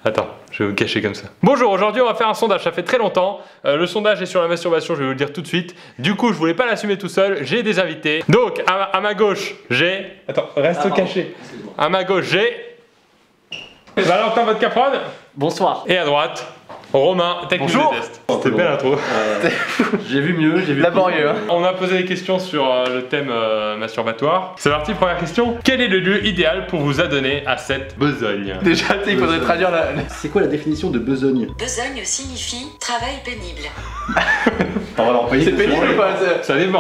Attends, je vais vous cacher comme ça. Bonjour, aujourd'hui on va faire un sondage, ça fait très longtemps. Le sondage est sur la masturbation, je vais vous le dire tout de suite. Du coup, je voulais pas l'assumer tout seul, j'ai des invités. Donc, à ma gauche, j'ai... Attends, reste caché. À ma gauche, j'ai... Valentin Vodka Prod. Bonsoir. Et à droite, Romain, Technique de Test. C'était belle l'intro. J'ai vu mieux, j'ai vu laborieux. Hein. On a posé des questions sur le thème masturbatoire. C'est parti, première question. Quel est le lieu idéal pour vous adonner à cette besogne? Déjà, il faudrait traduire la... C'est quoi la définition de besogne? Besogne signifie travail pénible. On va leur payer. C'est pénible ou pas? Ça dépend.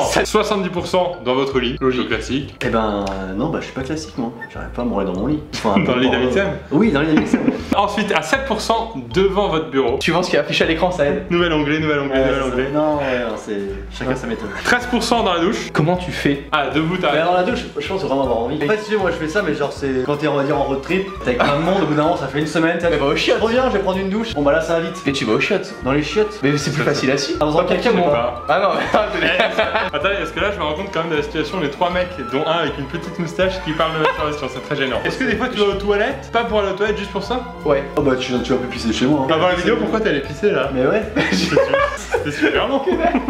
70% dans votre lit, logique classique. Eh ben non, bah je suis pas classique moi. J'arrive pas à mourir dans mon lit. Enfin, Dans le lit d'Amixem. Oui, dans le lit d'Amixem. Ensuite, à 7% devant votre bureau. Suivant ce qui est affiché à l'écran, ça aide. Nouvel onglet, nouvel onglet, nouvel onglet. Non, ouais, non, c'est chacun sa méthode. 13% dans la douche. Comment tu fais? Ah, debout, Mais t'arrêtes. dans la douche, je pense vraiment avoir envie. En fait, tu sais, moi je fais ça, mais genre c'est quand t'es on va dire en road trip, t'es avec plein de monde, au bout d'un moment ça fait une semaine, t'es Mais va au chiottes. je reviens, je vais prendre une douche. Bon bah là ça va vite. Et tu vas au chiottes. Dans les chiottes. Mais c'est plus facile assis. Dans un caca ou Bon, pas? bah. Ah non, mais Attendez, parce que là je me rends compte quand même de la situation, les trois mecs, dont un avec une petite moustache qui parle de masturbation, c'est très gênant. Est-ce que des fois tu vas aux toilettes, pas pour aller aux toilettes, juste pour ça? ouais. Oh bah tu vas plus pisser chez moi. On va voir la vidéo, pourquoi t'es allé pisser là? Mais ouais. C'est super long.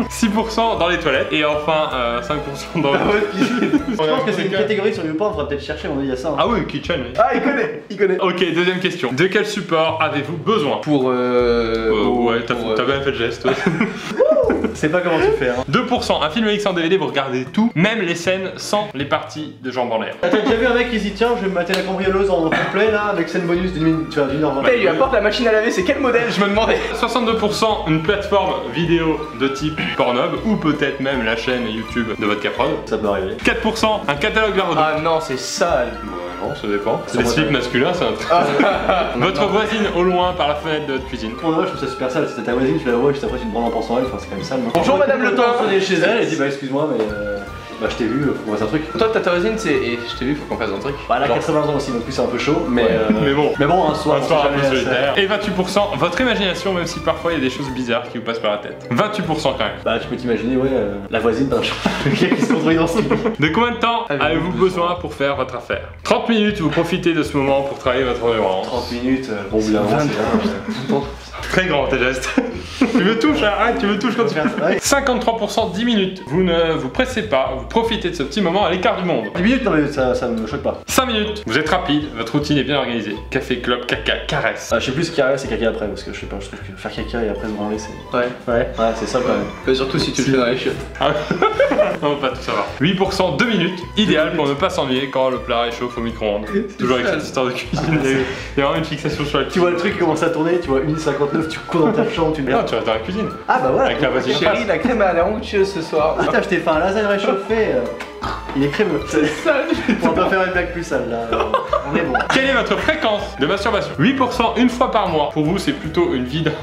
6% dans les toilettes et enfin 5% dans le... Je pense que c'est une catégorie sur YouPorn, on faudra peut-être chercher, on a dit à ça. Ah oui, kitchen, oui. Ah, il connaît, il connaît. Ok, deuxième question. De quel support avez-vous besoin? Pour Ouais, t'as bien fait le geste. Ouais. Je sais pas comment tu fais. Hein. 2%, un film X en DVD, vous regardez tout, même les scènes sans les parties de jambes en l'air. T'as déjà vu un mec qui se dit tiens, je vais me mater la cambrioleuse en complet là, avec scène bonus d'une minute, tu vois, d'une heure 20. Il lui apporte la machine à laver, c'est quel modèle? Je me demandais. 62% une plateforme vidéo de type Pornhub ou peut-être même la chaîne YouTube de Vodka Prod. Ça peut arriver. 4% un catalogue Verdo. Ah non, c'est sale. Ouais, non, ça dépend. Ça Les va, slips ouais. masculins, c'est un truc. Votre voisine au loin par la fenêtre de votre cuisine. Pour moi, je trouve ça super sale. C'était ta voisine, tu la vois, juste après tu te branles en pensant à elle, enfin c'est quand même sale. Non. Bonjour, Madame Le Pen. On est chez elle, elle dit bah excuse-moi, mais bah je t'ai vu, faut qu'on fasse un truc. Toi, ta voisine, c'est. Et je t'ai vu, faut qu'on fasse un truc. Bah elle a Genre- 80 ans aussi, donc plus c'est un peu chaud, mais Mais bon. Mais bon, un soir, Un soir un on peu sait jamais, solitaire. Et 28%, votre imagination, même si parfois il y a des choses bizarres qui vous passent par la tête. 28% quand même. Bah tu peux t'imaginer, ouais, la voisine d'un chat, le gars qui se contrôle dans son lit. De combien de temps Avez-vous avez-vous besoin pour faire votre affaire? 30 minutes, vous profitez de ce moment pour travailler votre endurance. 30 minutes, bon, au bout d'un moment, c'est là. Très grand tes gestes. Tu me touches, arrête, tu me touches quand tu fais. Ouais. 53%, 10 minutes. Vous ne vous pressez pas, vous profitez de ce petit moment à l'écart du monde. 10 minutes, non mais ça me choque pas. 5 minutes, vous êtes rapide, votre routine est bien organisée. Café, clope, caca, caresse. Ah, je sais plus ce qu'il y a, c'est caca après, parce que je sais pas, je trouve que faire caca et après se branler, c'est. Ouais. Ouais, c'est ça quand même. Surtout si tu le fais dans les chiottes. Ah non, pas tout savoir. 8%, 2 minutes, idéal pour ne pas s'ennuyer quand le plat réchauffe au micro-ondes. Toujours avec cette histoire de cuisine, il y a vraiment une fixation sur la Tu vois le truc qui commence à tourner, tu vois 1h59, tu cours dans ta chambre, tu me Non, tu restes dans la cuisine. Ah bah voilà. Avec la voisine. Chérie, la crème à la onctueuse ce soir. Putain, je t'ai fait un lasagne réchauffé. Il est crémeux. On va pas faire une blague plus sale là. On est bon. Quelle est votre fréquence de masturbation? 8% une fois par mois. Pour vous, c'est plutôt une vidange.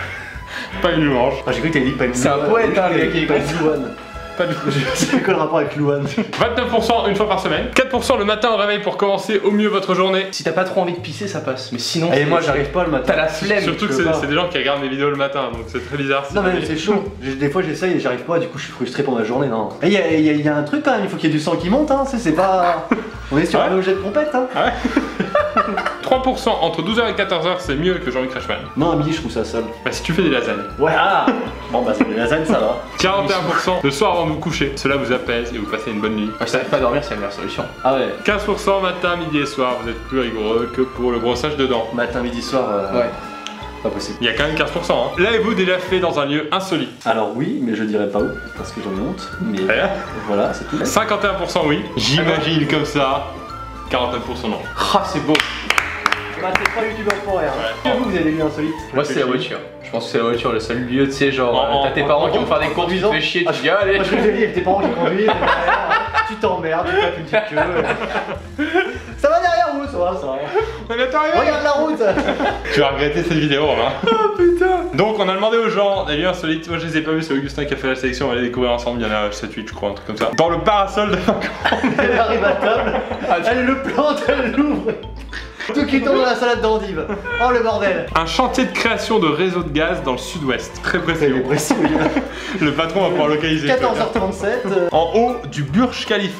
Pas une louange. Ah, j'ai cru que t'avais dit pas une C'est un poète, hein, le gars qui est pas une louane. Pas du tout. C'est quoi le rapport avec louane? 29% une fois par semaine. 4% le matin au réveil pour commencer au mieux votre journée. Si t'as pas trop envie de pisser, ça passe. Mais sinon. Et moi j'arrive pas le matin. T'as la flemme. Surtout que je peux pas. c'est des gens qui regardent mes vidéos le matin, donc c'est très bizarre. Non mais c'est chaud. Des fois j'essaye et j'arrive pas, du coup je suis frustré pendant la journée. Non. Et il y a un truc quand même, il faut qu'il y ait du sang qui monte, hein. C'est pas. On est sur Ah un ouais objet de compète, hein. Ah ouais 3% entre 12h et 14h, c'est mieux que Jean-Luc Reichmann. Non, à midi je trouve ça sale. Bah si tu fais des lasagnes. Ouais, ah. Bon bah c'est les lasagnes, ça va. 41% le soir avant de vous coucher. Cela vous apaise et vous passez une bonne nuit. Si t'arrives pas à dormir, c'est la meilleure solution. Ah ouais. 15% matin, midi et soir, vous êtes plus rigoureux que pour le brossage de dents. Matin, midi, soir. Ouais. Pas possible. Il y a quand même 15%. Hein. L'avez-vous déjà fait dans un lieu insolite? Alors oui, mais je dirais pas où, parce que j'en ai honte. Mais Rien. voilà, c'est tout. 51% oui. J'imagine comme ça. 49% non. Ah, c'est beau. Bah, c'est pas youtubeur pour rien. Ouais. Vous avez des lieux insolites? Moi, c'est la voiture. Je pense que c'est la voiture, le seul lieu, tu sais, genre, t'as tes en- parents qui vont faire des courses, tu te fais chier, tu te dis, allez. Moi je te dis, avec tes parents qui conduisent, et derrière, tu t'emmerdes, tu tapes une petite queue. Ça va derrière vous, ça va, ça va. On est arrivé. Regarde la route. Tu vas regretter cette vidéo, Romain. Oh putain. Donc, on a demandé aux gens des lieux insolites. Moi, je les ai pas vus, c'est Augustin qui a fait la sélection. On va les découvrir ensemble. Il y en a 7-8, je crois, un truc comme ça. Dans le parasol de Elle arrive à table, elle le plante, elle l'ouvre. Tout qui tombe dans la salade d'endive. Oh le bordel. un chantier de création de réseau de gaz dans le sud-ouest. Très précis. Le patron va pouvoir localiser. 14h37. En haut du Burj Khalifa,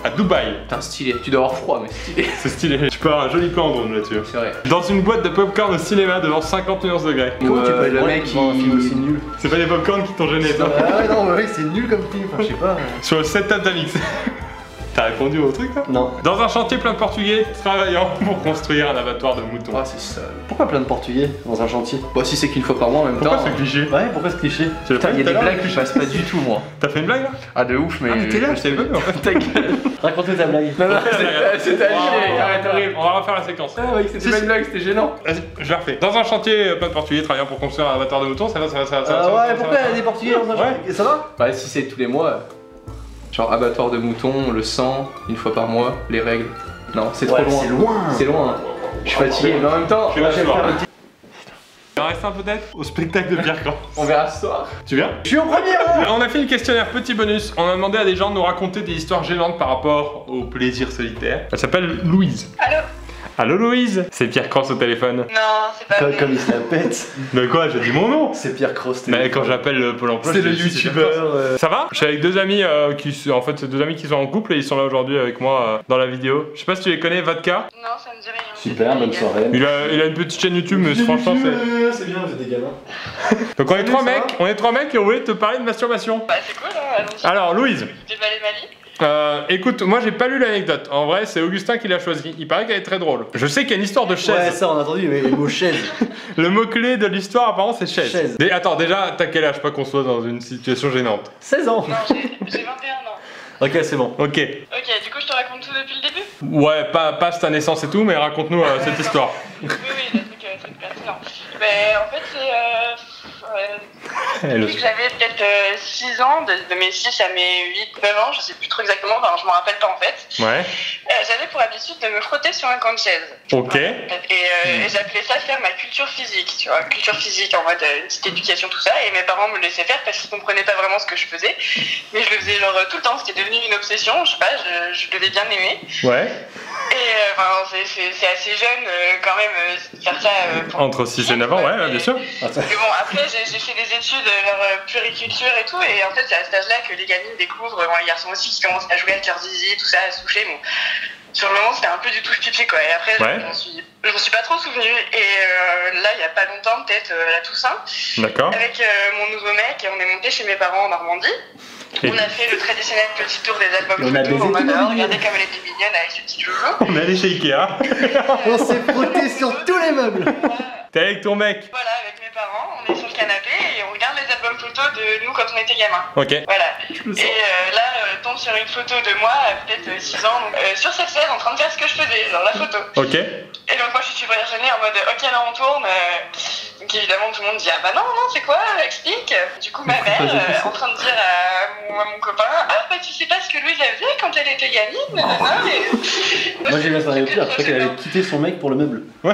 à Dubaï. Putain, stylé. Tu dois avoir froid, mais stylé. C'est stylé. Tu peux avoir un joli plan en drone là-dessus. C'est vrai. Dans une boîte de popcorn au cinéma devant 50 nuances degrés. Comment tu peux être le drôle mec, devant un film aussi nul? C'est pas les popcorn qui t'ont gêné, toi. Ah ouais, non, ouais, c'est nul comme film, enfin, je sais pas. Sur le setup d'Amix. T'as répondu au truc là? Non. Dans un chantier plein de Portugais travaillant pour construire un abattoir de moutons. Ah, c'est ça. Pourquoi plein de Portugais dans un chantier? Bah, si c'est qu'une fois par mois en même Pourquoi temps. ce cliché? Ouais, pourquoi ce cliché? Tu l'as Putain, pas il y dit a tout à des l'heure, blagues le que je passe pas du tout, moi. T'as fait une blague là? Ah, de ouf, mais. Ah mais t'es là, je t'avais pas vu en fait. Ta gueule. Raconte ta blague. Non, non, c'est ta vie, arrête, horrible. On va refaire la séquence. Ah, oui, c'était pas une blague, c'était gênant. Vas-y, je la refais. Dans un chantier plein de Portugais travaillant pour construire un abattoir de moutons, ça va, ça va, ça va. Ouais, pourquoi il y a des Portugais dans un chantier? Ça va? Bah, si c'est tous les mois. Genre abattoir de moutons, le sang, une fois par mois, les règles. Non, c'est trop loin. C'est loin. C'est loin. Je suis fatigué, mais en même temps, Je vais faire un petit- Il en reste un peut-être au spectacle de Pierre Cran. on verra ce soir. Tu viens? Je suis en première. On a fait une questionnaire petit bonus. On a demandé à des gens de nous raconter des histoires gênantes par rapport au plaisir solitaire. Elle s'appelle Louise. Allô? Allô Louise? C'est Pierre Cross au téléphone. Non, c'est pas vrai. Comme il se la pète. Mais quoi? J'ai dit mon nom. C'est Pierre Cross. Mais quand j'appelle le Pôle emploi, C'est je le dis, si, Pierre youtubeur. Cross. Ça va? Je suis avec deux amis en fait, c'est deux amis qui sont en couple et ils sont là aujourd'hui avec moi dans la vidéo. Je sais pas si tu les connais, Vodka. Non, ça me dit rien. Super, bonne soirée. Il a une petite chaîne YouTube, mais franchement c'est. C'est bien, vous êtes des gamins. Donc on est trois ça mecs et on voulait te parler de masturbation. Bah, c'est cool, hein, allons-y. Alors Louise. Dévaler ma vie. Écoute, moi j'ai pas lu l'anecdote. En vrai, c'est Augustin qui l'a choisi. Il paraît qu'elle est très drôle. Je sais qu'il y a une histoire de chaise. Ouais, ça on a entendu, mais le mot chaise. Le mot-clé de l'histoire, apparemment, c'est chaise. Chaise. Attends, déjà, t'as quel âge? Pas qu'on soit dans une situation gênante. 16 ans. Non, j'ai 21 ans. Ok, c'est bon. Ok. Ok, du coup, je te raconte tout depuis le début? Ouais, pas ta naissance et tout, mais raconte-nous cette histoire. Oui, le truc pertinent. Ben, en fait, c'est. Depuis que j'avais peut-être 6 ans, de mes 6 à mes 8-9 ans, je sais plus trop exactement, enfin, je m'en rappelle pas en fait. Ouais. J'avais pour habitude de me frotter sur un coin de chaise. Ok. Et j'appelais ça faire ma culture physique, tu vois, culture physique en mode une petite éducation, tout ça. Et mes parents me laissaient faire parce qu'ils comprenaient pas vraiment ce que je faisais. Mais je le faisais genre tout le temps, c'était devenu une obsession, je sais pas, je devais bien aimer. Ouais. Et c'est assez jeune quand même faire ça. Entre 6 et 9 ans, ouais, bien sûr. Mais bon, après j'ai fait des études genre puriculture et tout, et en fait c'est à cet âge-là que les gamines découvrent, bon, les garçons aussi, qui commencent à jouer avec leur zizi, tout ça, à se toucher. Bon, sur le moment c'était un peu du tout pipi quoi, et après Ouais. je m'en suis pas trop souvenu, et là il y a pas longtemps, peut-être à la Toussaint, D'accord. avec mon nouveau mec, on est monté chez mes parents en Normandie. Et- On a fait le traditionnel petit tour des albums On a photos en baisé mode tout le regardez comme elle était mignonne avec ses petits joujoux. On est allé chez Ikea. On s'est frotté sur tous les meubles. T'es avec ton mec. Voilà, avec mes parents, on est sur le canapé et on regarde les albums photos de nous quand on était gamins. Ok. Voilà. Et là, tombe sur une photo de moi, peut-être 6 ans, donc, sur cette scène en train de faire ce que je faisais, genre la photo. Ok. Et donc moi je suis super gênée en mode ok alors on tourne. Donc évidemment tout le monde dit ah bah non, c'est quoi, explique. Du coup ma mère en train de dire à mon copain ah bah tu sais pas ce que Louise elle faisait quand elle était gamine, nanana, et... Moi j'ai bien parlé au pire, je croyais qu'elle avait quitté son mec pour le meuble. Ouais.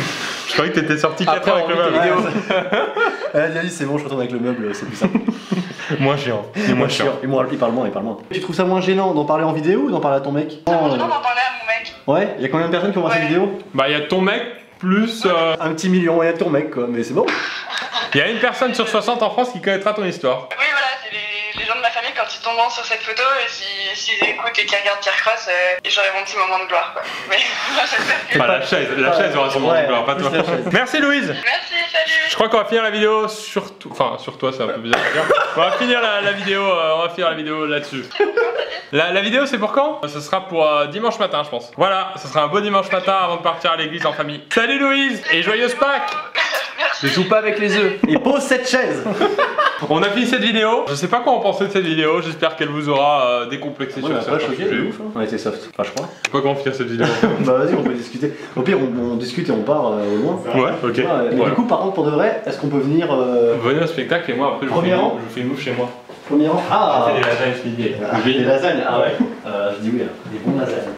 Je croyais que t'étais sorti 4 Après, ans avec le on meuble. vidéo. Elle a dit c'est bon, je retourne avec le meuble, c'est plus simple. Moins chiant. Et moins chiant. Et moi, il parle moins, il parle moins. Tu trouves ça moins gênant d'en parler en vidéo ou d'en parler à ton mec? C'est bon, d'en parler à mon mec. Ouais, il y a combien de personnes qui ont voir cette Ouais. vidéo? Bah, il y a ton mec plus. Un petit million, et à ton mec quoi, mais c'est bon. Il y a une personne sur 60 en France qui connaîtra ton histoire. Oui voilà, c'est les gens de ma famille quand ils tombent sur cette photo et s'ils écoutent et qu'ils regardent Pierre Cross, j'aurai mon petit moment de gloire quoi. Mais j'espère que... Bah, la chaise aura son moment de gloire, pas toi. plus la chaise. Merci Louise. Merci, salut. Je crois qu'on va finir la vidéo sur enfin sur toi, c'est un peu bizarre à dire. On va finir la vidéo, là-dessus. La vidéo c'est pour quand? Ce sera pour dimanche matin je pense. Voilà, ce sera un beau dimanche matin avant de partir à l'église en famille. Salut Louise et joyeuse Pâques. Ne joue pas avec les œufs. Et pose cette chaise. On a fini cette vidéo. Je sais pas quoi en penser de cette vidéo, j'espère qu'elle vous aura décomplexé On sur m'a pas certains choqué, sujets. de ouf. Hein. On était soft, enfin je crois. Je sais pas comment finir cette vidéo. Bah vas-y, on peut discuter. Au pire, on discute et on part au loin. Ouais, ok. Ouais, mais Voilà. du coup, par contre, pour de vrai, est-ce qu'on peut venir Venez au spectacle et moi après je vous Premier rang fais une bouffe chez moi. premier rang? Ah, J'ai fait des lasagnes ce midi. des lasagnes, ah ouais. Je dis oui, hein. Des bons lasagnes.